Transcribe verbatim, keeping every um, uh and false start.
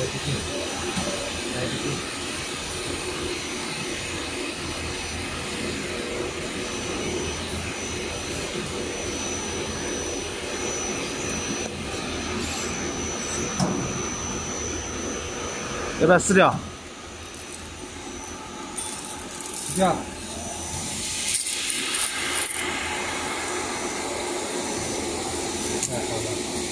来不进，来不进。要不要撕掉？撕掉。哎，好的。